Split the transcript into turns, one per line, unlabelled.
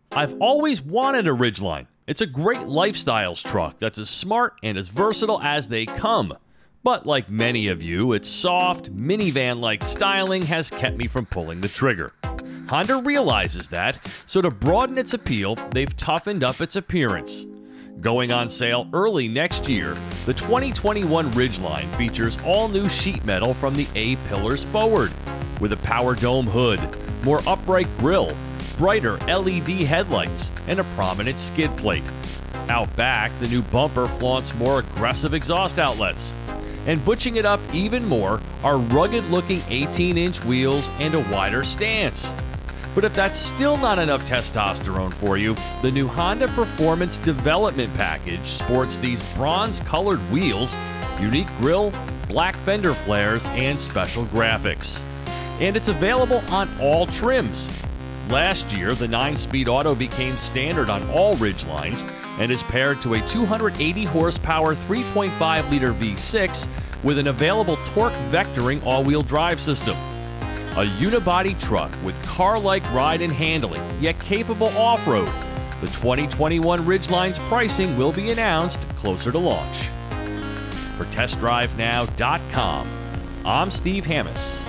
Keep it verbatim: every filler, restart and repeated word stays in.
I've always wanted a Ridgeline. It's a great lifestyles truck that's as smart and as versatile as they come. But like many of you, its soft, minivan-like styling has kept me from pulling the trigger. Honda realizes that, so to broaden its appeal, they've toughened up its appearance. Going on sale early next year, the twenty twenty-one Ridgeline features all-new sheet metal from the A-pillars forward, with a power dome hood, more upright grille, brighter L E D headlights, and a prominent skid plate. Out back, the new bumper flaunts more aggressive exhaust outlets. And butching it up even more are rugged-looking eighteen inch wheels and a wider stance. But if that's still not enough testosterone for you, the new Honda Performance Development Package sports these bronze-colored wheels, unique grille, black fender flares, and special graphics. And it's available on all trims. Last year, the nine speed auto became standard on all Ridgelines and is paired to a two hundred eighty horsepower three point five liter V six with an available torque vectoring all-wheel drive system. A unibody truck with car-like ride and handling, yet capable off-road. The twenty twenty-one Ridgeline's pricing will be announced closer to launch. For test drive now dot com, I'm Steve Hammes.